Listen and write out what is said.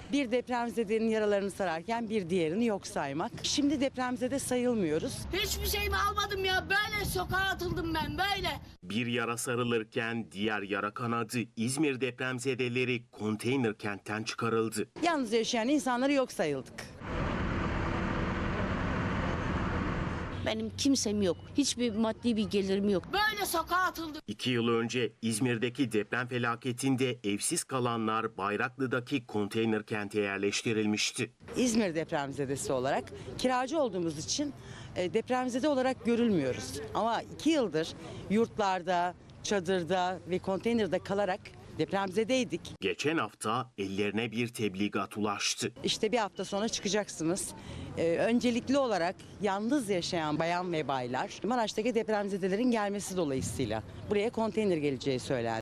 Bir depremzedenin yaralarını sararken bir diğerini yok saymak. Şimdi depremzede sayılmıyoruz. Hiçbir şeyimi almadım ya. Böyle sokağa atıldım ben böyle. Bir yara sarılırken diğer yara kanadı. İzmir depremzedeleri konteyner kentten çıkarıldı. Yalnız yaşayan insanları yok sayıldık. Benim kimsem yok. Hiçbir maddi bir gelirim yok. Böyle sokağa atıldım. 2 yıl önce İzmir'deki deprem felaketinde evsiz kalanlar Bayraklı'daki konteyner kente yerleştirilmişti. İzmir depremzedesi olarak kiracı olduğumuz için depremzede olarak görülmüyoruz. Ama 2 yıldır yurtlarda, çadırda ve konteynerde kalarak depremzedeydik. Geçen hafta ellerine bir tebligat ulaştı. İşte bir hafta sonra çıkacaksınız. Öncelikli olarak yalnız yaşayan bayan ve baylar Maraş'taki depremzedelerin gelmesi dolayısıyla buraya konteyner geleceği söylendi.